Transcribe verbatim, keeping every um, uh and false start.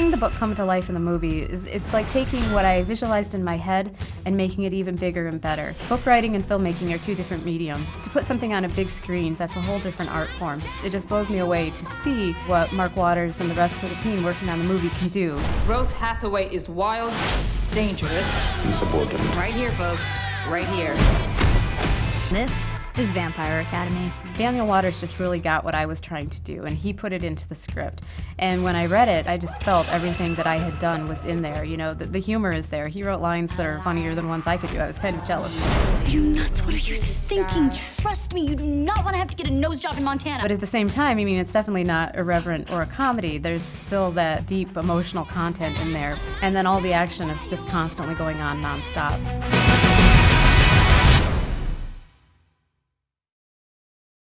Seeing the book come to life in the movie is it's like taking what I visualized in my head and making it even bigger and better. Book writing and filmmaking are two different mediums. To put something on a big screen, that's a whole different art form. It just blows me away to see what Mark Waters and the rest of the team working on the movie can do. Rose Hathaway is wild, dangerous. Insubordinate. Right here, folks. Right here. This is Vampire Academy. Daniel Waters just really got what I was trying to do, and he put it into the script. And when I read it, I just felt everything that I had done was in there. You know, the, the humor is there. He wrote lines that are funnier than ones I could do. I was kind of jealous. Are you nuts? What are you thinking? Trust me, you do not want to have to get a nose job in Montana. But at the same time, I mean, it's definitely not irreverent or a comedy. There's still that deep emotional content in there. And then all the action is just constantly going on nonstop.